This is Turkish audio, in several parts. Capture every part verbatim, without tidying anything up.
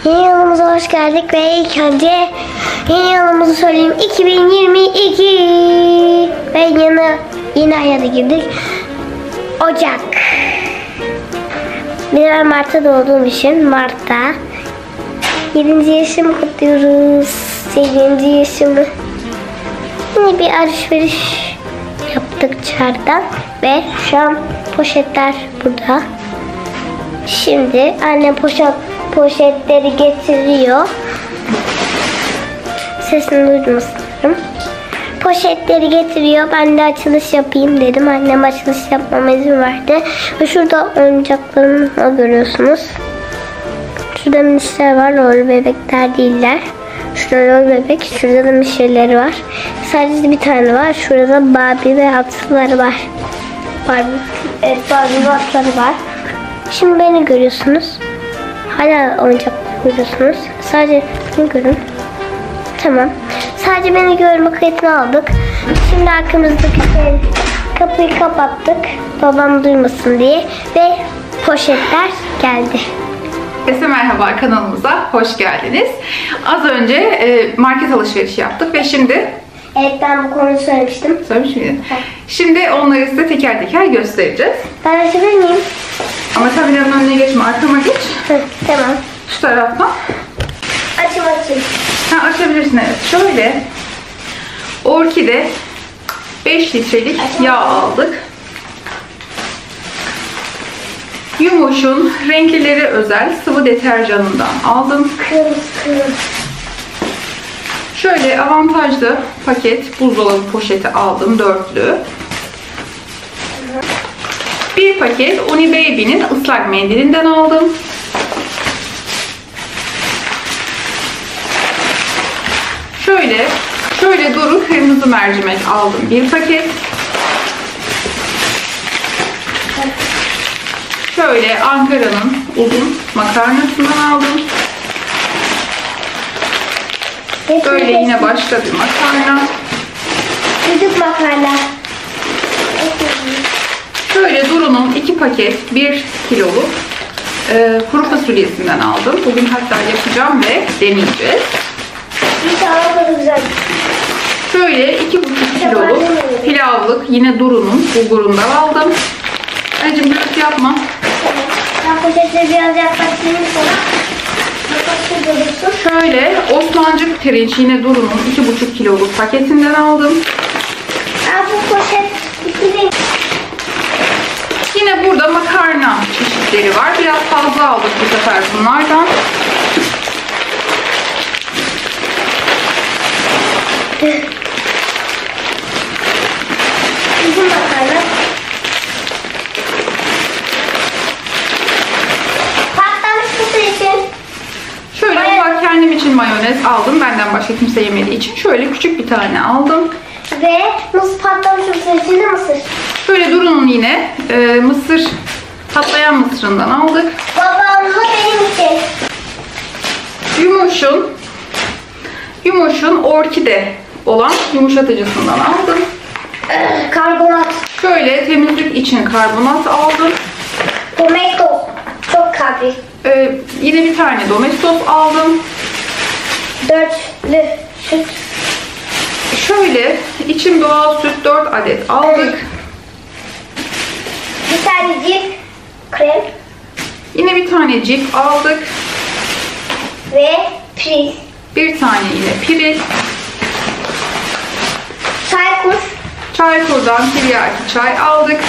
Yeni yılımıza hoş geldik ve ilk önce yeni yılımızı söyleyeyim. iki bin yirmi iki ve yeni yeni aya da girdik. Ocak. Bir de ben Mart'ta doğduğum için Mart'ta yedinci yaşımı kutluyoruz. sekizinci yaşımı. Yine bir alışveriş yaptık dışarıdan ve şu an poşetler burada. Şimdi annem poşet poşetleri getiriyor. Sesini duydunuz sanırım. Poşetleri getiriyor. Ben de açılış yapayım dedim. Annem açılış yapmama izin verdi. Ve şurada oyuncaklarımı görüyorsunuz. Şurada minişler var. Lol bebekler değiller. Şurada lol bebek. Şurada da mişeleri var. Sadece bir tane var. Şurada Barbie ve atları var. Barbie, evet, Barbie ve atları var. Şimdi beni görüyorsunuz. Hala oyuncak görüyorsunuz. Sadece beni görün. Tamam. Sadece beni görme kayıtını aldık. Şimdi arkamızdaki şey, kapıyı kapattık. Babam duymasın diye. Ve poşetler geldi. Herkese merhaba, kanalımıza hoş geldiniz. Az önce e, market alışverişi yaptık ve şimdi... Evet, ben bu konuyu söylemiştim. Söylemiş miydin? Şimdi onları size teker teker göstereceğiz. Ben açabilir miyim? Ama tabilerin önüne geçme, arkama geç. Hı, tamam. Şu taraftan. Açım açayım. Ha, açabilirsin, evet. Şöyle Orkide beş litrelik Açalım. yağ aldık. Yumuş'un renklileri özel sıvı deterjanından aldım. Kırmızı kırmızı. Şöyle avantajlı paket buzdolabı poşeti aldım, dörtlü. Bir paket Uni Baby'nin ıslak mendilinden aldım. Şöyle, şöyle duru kırmızı mercimek aldım, bir paket. Şöyle Ankara'nın uzun makarnasından aldım. Böyle yine başka bir makarna. Çocuk makarna. Şöyle Duru'nun iki paket bir kiloluk e, kuru fasulyesinden aldım. Bugün hatta yapacağım ve deneyeceğiz. İnşallah böyle güzel. Şöyle iki buçuk kiloluk pilavlık yine Duru'nun bulgurundan aldım. Anneciğim gürültü yapma. Ben poşetleri biraz yaklaştırayım sana. Şöyle Osmancık pirinç yine Duru'nun iki buçuk kiloluk paketinden aldım. Aa, bu poşet ikili. Yine burada makarna çeşitleri var. Biraz fazla aldık bu sefer bunlardan. Bizim makarna. Patlamış mısır için. Şöyle ufak kendim için mayonez aldım. Benden başka kimse yemediği için. Şöyle küçük bir tane aldım. Ve mısır patlamış mısır için de mısır. Şöyle Duru'nun yine e, mısır, patlayan mısırından aldık. Babamla benim için. Yumuş'un Yumuş'un Orkide olan yumuşatıcısından aldım. Ee, karbonat. Şöyle temizlik için karbonat aldım. Domestos. Çok kalbi. Ee, yine bir tane Domestos aldım. Dörtlü süt. Şöyle içim doğal süt dört adet aldık. Bir tane cip krem. Yine bir tane cip aldık. Ve priz. Bir tane yine piril. Çaykur. Çaykur'dan tiryaki çay aldık.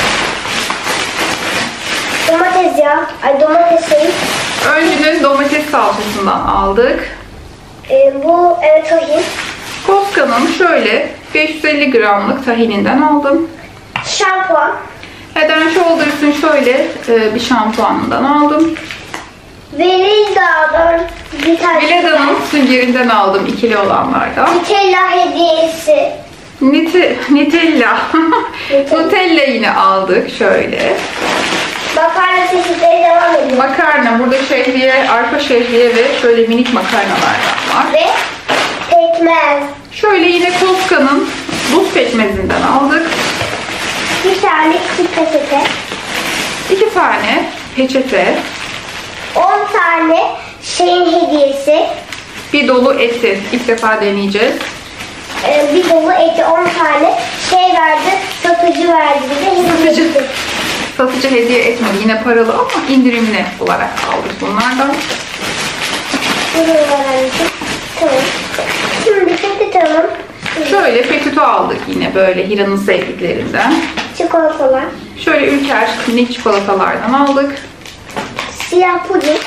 Domates yağı. Ay domates şeyi. Öncünün domates salçasından aldık. Ee, bu evet tahin. Koska'nın şöyle beş yüz elli gramlık tahininden aldım. Şampuan. Head and Shoulders'ın şöyle e, bir şampuanından aldım. Velida'dan bir tane. Veleda'nın süngerinden aldım, ikili olanlardan. Nutella hediyesi. Nite, Nutella. Nutella. Nutella yine aldık şöyle. Makarna çeşitleri devam ediyor. Makarna, burada şehriye, arpa şehriye ve şöyle minik makarnalardan var. Ve pekmez. Şöyle yine Koska'nın buz pekmezinden aldık. Bir tane küçük peçete. İki tane peçete. on tane şeyin hediyesi. Bir dolu eti. İlk defa deneyeceğiz. Ee, bir dolu eti on tane şey verdi. Satıcı verdi bize. Satıcı. Satıcı hediye etmedi. Yine paralı ama indirimli olarak aldık bunlardan. Tamam. Şimdi peçete'nin şöyle petito aldık yine böyle Hira'nın sevdiklerinden. Çikolatalar. Şöyle Ülker minik çikolatalardan aldık. Siyah puding.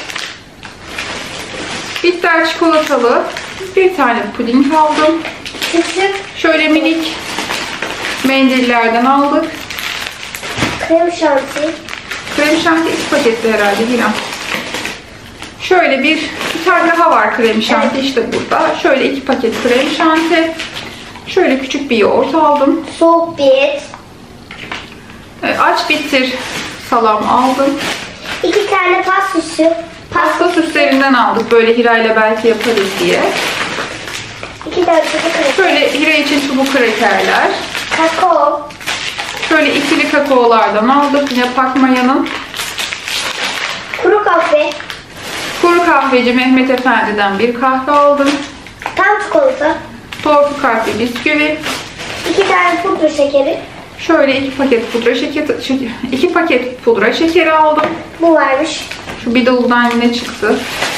Bitter çikolatalı bir tane puding aldım. Küçük. Şöyle minik mendillerden aldık. Krem şanti. Krem şanti iki paketli herhalde Hira. Şöyle bir, bir tane daha var krem şanti evet. işte burada. Şöyle iki paket krem şanti. Şöyle küçük bir yoğurt aldım. Soğuk bir et. Evet, aç bitir salam aldım. İki tane pasta süsü. Pasta süslerinden aldık. Böyle Hira ile belki yaparız diye. İki tane çubuk kraker. Şöyle Hira için çubuk krakerler. Kakao. Şöyle ikili kakaolardan aldık. Yine Pakmaya'nın. Kuru kahve. Kuru kahveci Mehmet Efendi'den bir kahve aldım. Tam çikolata. Tortu kahve bisküvi. İki tane pudra şekeri. Şöyle iki paket pudra şekeri, iki paket pudra şekeri aldım. Bu varmış. Şu bidondan yine çıktı.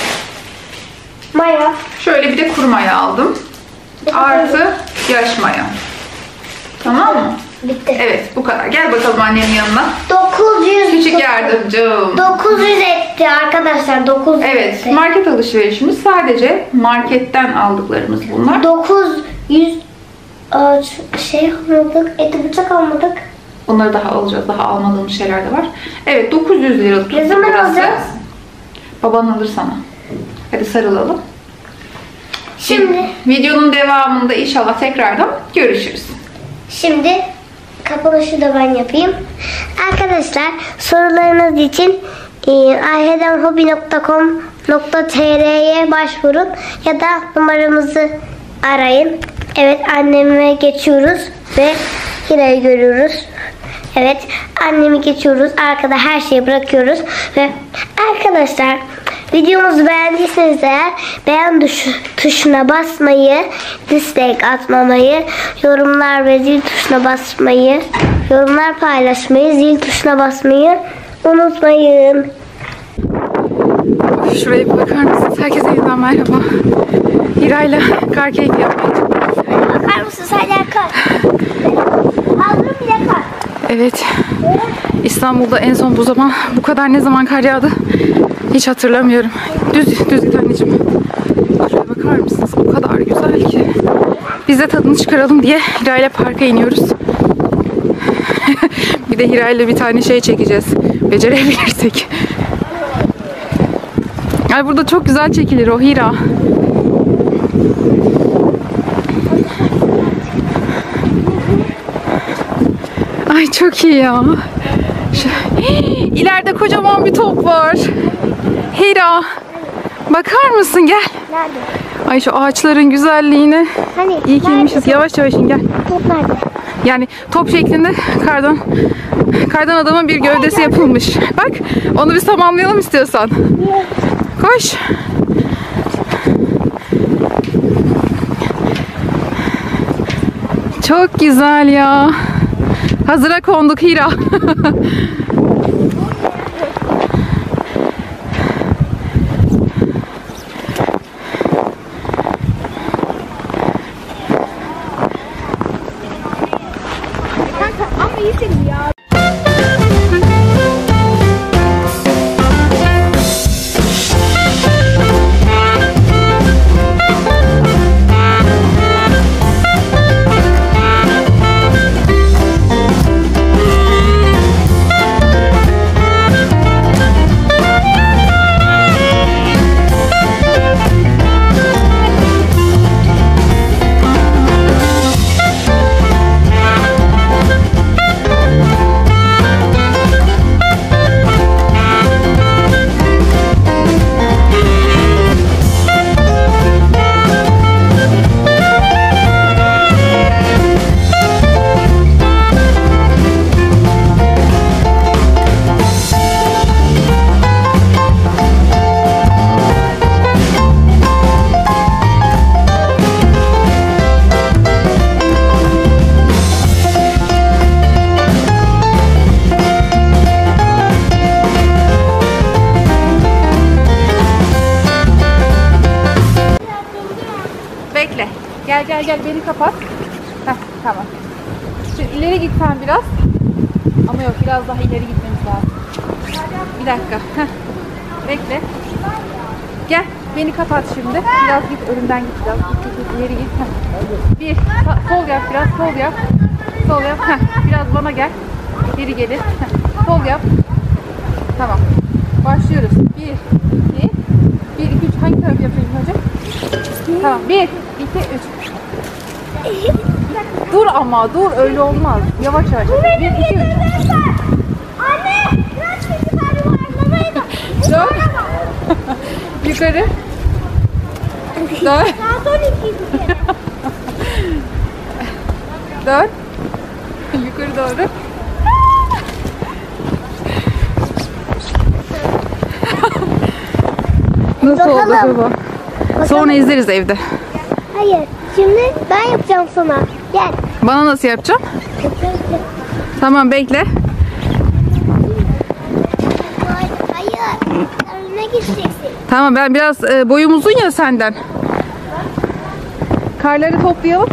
Maya. Şöyle bir de kuru maya aldım. Bu Artı yaş maya. Tamam mı? Bitti. Evet bu kadar. Gel bakalım annemin yanına. dokuz yüz. Küçük yardımcım. dokuz yüz etti arkadaşlar. dokuz yüz Evet etti. market alışverişimiz sadece marketten aldıklarımız bunlar. dokuz yüz şey almadık. Eti bıçak almadık. Onları daha alacağız. Daha almadığımız şeyler de var. Evet dokuz yüz lira tuttu. Ne zaman alacağız? Baban alır sana. Hadi sarılalım. Şimdi. Videonun devamında inşallah tekrardan görüşürüz. Şimdi kapanışı da ben yapayım. Arkadaşlar sorularınız için ayheden hobi nokta com nokta tr'ye başvurun ya da numaramızı arayın. Evet anneme geçiyoruz ve Hira'yı görüyoruz. Evet annemi geçiyoruz. Arkada her şeyi bırakıyoruz ve arkadaşlar videomuzu beğendiyseniz eğer beğen tuşu, tuşuna basmayı, dislike atmamayı, yorumlar ve zil tuşuna basmayı, yorumlar paylaşmayı, zil tuşuna basmayı unutmayın. Şuraya bir bakar mısınız? Herkese yeniden merhaba. Hira'yla kar keyfi yapmaya çalışıyoruz. Bakar mısınız? Hala kar. Aldırım bile kar. Evet. İstanbul'da en son bu zaman bu kadar ne zaman kar yağdı? Hiç hatırlamıyorum. Düz düz git anneciğim. Şuraya bakar mısınız? O kadar güzel ki. Biz de tadını çıkaralım diye Hira ile parka iniyoruz. Bir de Hira ile bir tane şey çekeceğiz. Becerebilirsek. Ay burada çok güzel çekilir o Hira. Ay çok iyi ya. Şu... İleride kocaman bir top var. Hira. Bakar mısın? Gel. Nerede? Ay şu ağaçların güzelliğine. Hani? İyi ki inmişiz. Yavaş yavaş in gel. Top nerede? Yani top şeklinde kardan kardan adamın bir gövdesi yapılmış. Bak onu bir tamamlayalım istiyorsan. Koş. Çok güzel ya. Hazıra konduk Hira. Ama iyisin ya. Gel gel gel beni kapat. Heh, tamam. Şimdi ileri git sen biraz. Ama yok biraz daha ileri gitmemiz lazım. Bir dakika. Heh. Bekle. Gel beni kapat şimdi. Biraz git önümden git biraz. Git git, git ileri git. Heh. Bir sol yap biraz sol yap. Sol yap. Heh. Biraz bana gel. Geri gelir. Heh. Sol yap. Tamam. Başlıyoruz. Bir, iki, bir, iki, üç. Hangi tarafı yapayım hocam? Tamam. Bir, iki, üç. Dur ama dur öyle olmaz. Yavaş yavaş. Bir, iki, üç. Anne! Biraz yukarı varlamayı da. Dön. Yukarı. Dön. Saat on iki. Dön. Yukarı doğru. Nasıl oldu Bakalım. acaba? Sonra izleriz evde. Hayır. Şimdi ben yapacağım sana. Gel. Bana nasıl yapacağım? Tamam bekle. Hayır. Önüne gideceksin. Tamam ben biraz e, boyum uzun ya senden. Karları toplayalım.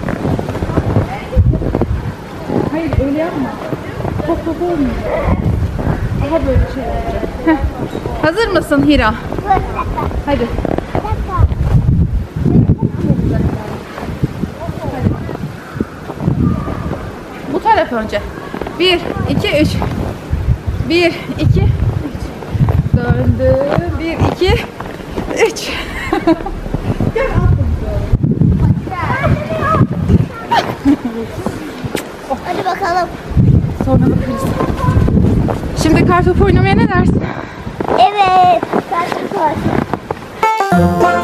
Hayır öyle yapma. Top top olmuyor. Daha böyle şey olacak. Heh. Hazır mısın Hira? Hadi. Bu taraf önce. Bir, iki, üç. Bir, iki, üç. Döndü. Bir, iki, üç. Gel Hadi bakalım. Sonra bakarız. Şimdi kartopu oynamaya ne dersin? Evet. Karşı karşı.